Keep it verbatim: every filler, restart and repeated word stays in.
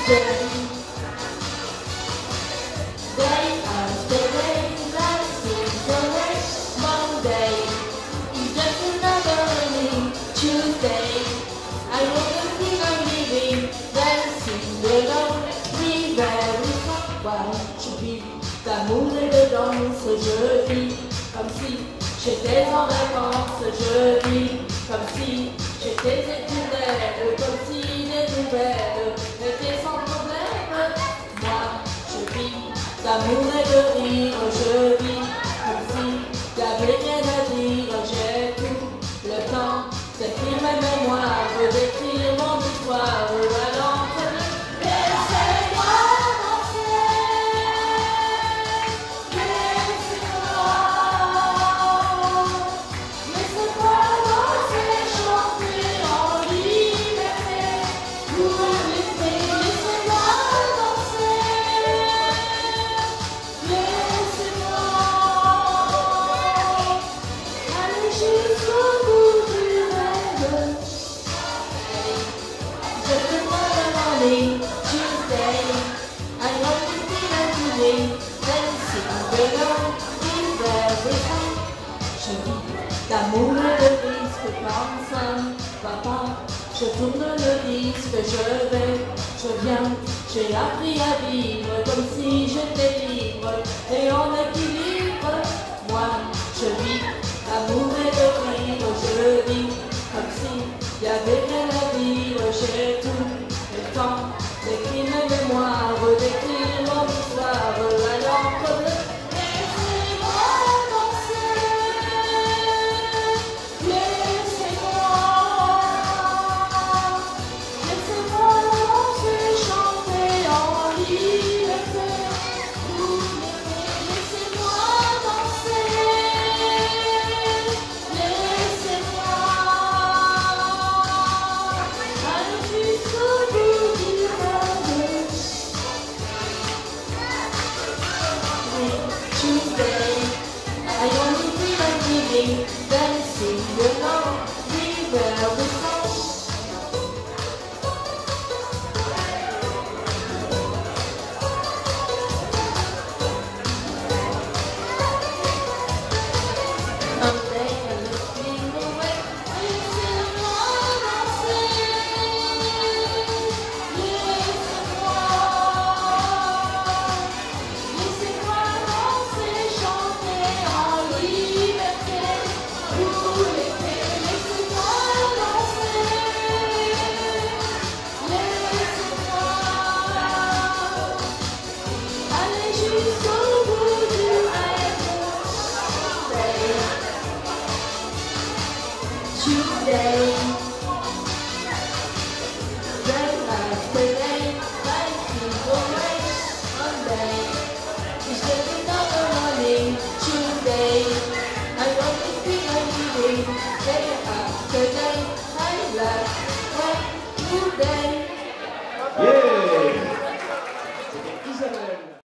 D'amour et de danse, je vis comme si j'étais en vacances, je vis comme si j'étais éternelle, comme si les nouvelles étaient sans problème. Moi, je vis d'amour et de rire, je vis comme si y'avait rien à dire. J'ai tout le temps d'écrire mes mémoires, d'écrire mon histoire à l'encre. D'amour et de risque comme ça va pas. Je tourne le disque, je vais, je viens. J'ai appris à vivre comme si j'étais libre et en équilibre. Moi, je vis d'amour et de rire, je vis comme si y avait rien à dire. J'ai tout le temps d'écrire mes mémoires, d'écrire mon histoire à l'encre de. Tuesday.